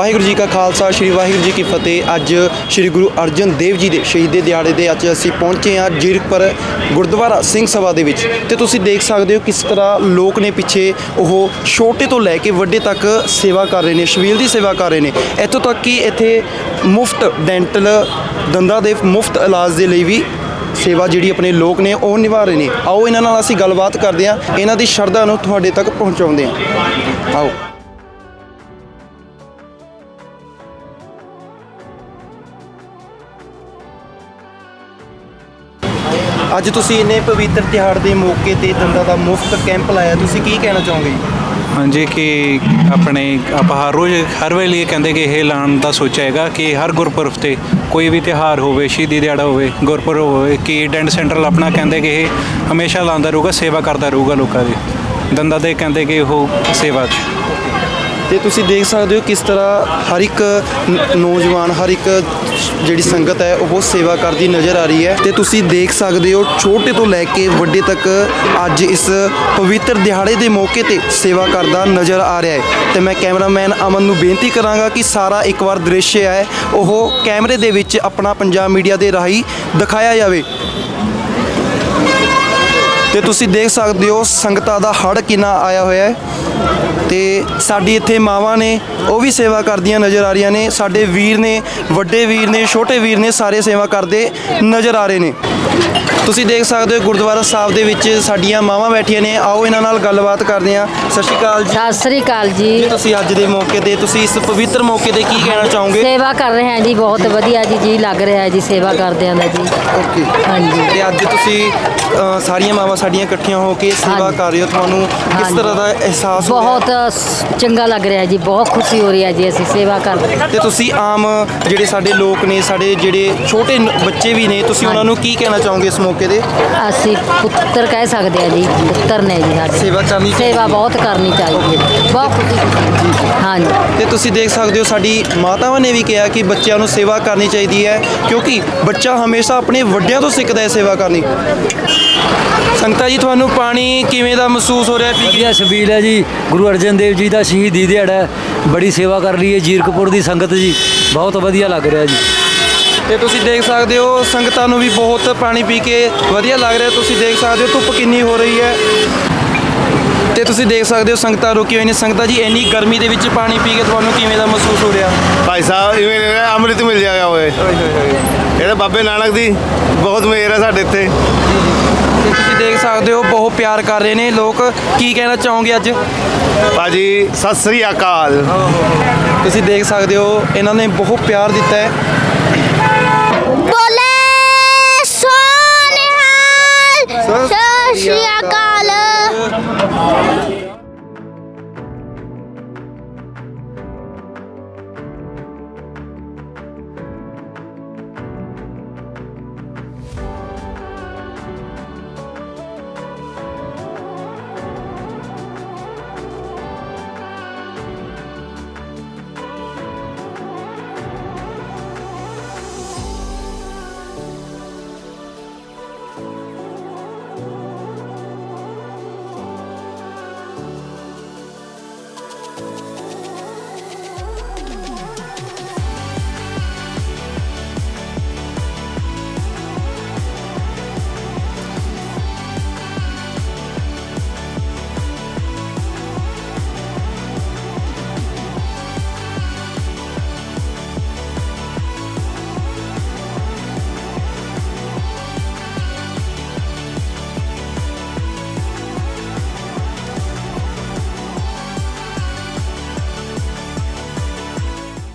वाहिगुरू जी का खालसा श्री वाहिगुरू जी की फतेह। अज श्री गुरु अर्जन देव जी के शहीदी दिहाड़े दे अज असीं पहुंचे हाँ जीरकपुर गुरुद्वारा सिंह सभा दे विच। ते तुसीं देख सकते हो किस तरह लोग ने पिछे वो छोटे तो लैके वड्डे तक सेवा कर रहे हैं, शबील की सेवा कर रहे हैं। इत्थों तक कि इत्थे मुफ्त डेंटल दंदां दे मुफ्त इलाज के लिए भी सेवा जी अपने लोग ने वो निभा रहे हैं। आओ इन्हां नाल असीं गलबात करते हैं, इन्हां दी शरधा नूं तुहाडे तक पहुँचाउंदे हैं। आओ अज तुसीं इन्ने पवित्र तिहाड़ के मौके ते दंदां दा मुफ्त कैंप लाया, तुसीं की कहना चाहोगे? हाँ जी कि अपने आप हर रोज़ हर वेले ये कहते कि यह लाने का सोचा है कि हर गुरपुरब से कोई भी त्यौहार हो, शहीदी दिहाड़ा हो, गुरपुरब हो, कि डेंट सेंटर अपना कहते कि हमेशा लाता रहूगा, सेवा करता रहूगा लोगों की दंदां दे, कहते कि वो सेवा तो तुसीं देख सकते हो किस तरह हर एक नौजवान हर एक जिहड़ी संगत है वो सेवा करती नज़र आ रही है। तो तुसीं देख सकते हो छोटे तो लैके वड्डे तक अज इस पवित्र दिहाड़े के मौके पर सेवा करता नज़र आ रहा है। तो मैं कैमरामैन अमन नूं बेनती करांगा कि सारा एक बार दृश्य है वो कैमरे दे विच अपना पंजाब मीडिया के राही दिखाया जाए। तो तुसीं देख सकते हो संगतां दा हड़ किन्ना आया होया है। तो साडी इत्थे मावां ने वो भी सेवा करदियां नज़र आ रही ने, साडे वीर ने, वड्डे वीर ने, छोटे वीर ने, सारे सेवा करते नज़र आ रहे हैं। तुसीं देख सकते हो गुरुद्वारा साहब दे विच साडियां मावां बैठियां ने। आओ इन्हां नाल गलबात करदे हां। सत श्री अकाल जी। सत श्री अकाल जी। तुसीं अज दे मौके ते तुसीं इस पवित्र मौके ते की कहना चाहोगे? सेवा कर रहे हैं जी, बहुत वधिया जी लग रहा है जी सेवा करदे जी। ओके हाँ जी। ते अज तुसीं सारियां मावां साडियां इकट्ठियां होकर सेवा कर रहे हो, तुहानूं किस तरह का एहसास हो? बहुत चंगा लग रहा है जी, बहुत खुशी हो रही है जी असीं सेवा कर रहे हैं। ते तुसीं आम जिहड़े साडे लोक ने, साडे जिहड़े छोटे बच्चे भी ने, तुसीं उन्हां नूं की कहना चाहोगे इस मौके ते? असीं पुत्तर कह सकते हैं जी, पुत्तर ने जी साडे। सेवा करनी, सेवा बहुत करनी चाहिए, बहुत खुशी। हाँ जी। ते तुसीं देख सकते हो साडी मातावां ने भी कहा कि बच्चों नूं सेवा करनी चाहिए है, क्योंकि बच्चा हमेशा अपने वड्डियां तो सिੱਖਦਾ है सेवा करनी। संगता जी तुहानूं पानी किवें दा महसूस हो रहा है? वधिया छबील है जी, गुरु अर्जन देव जी का शहीदी दिहाड़ा है, बड़ी सेवा कर रही है जीरकपुर की संगत जी, बहुत वधिया लग रहा जी। तो तुसीं देख सकते हो संगतां नूं भी बहुत पानी पी के वधिया लग रहा है। तुसीं देख सकते हो धुप्प कितनी हो रही है। तो तुसीं देख सकते हो संगतां रुकी हुई ने। संगतां जी इन्नी गर्मी के विच पानी पी के तुहानूं किवें दा महसूस हो रहा? भाई साहब इवें अमृत मिल जाएगा होए, ये तो बाबे नानक दी बहुत मेहर है साडे इत्थे। तुसीं देख सकते हो बहुत प्यार कर रहे हैं लोग, की कहना चाहोगे अज? भाजी सत श्री अकाल। तुसीं देख सकते हो इन्होंने बहुत प्यार दिता है। बोले सोनिहाल, सत श्री अकाल।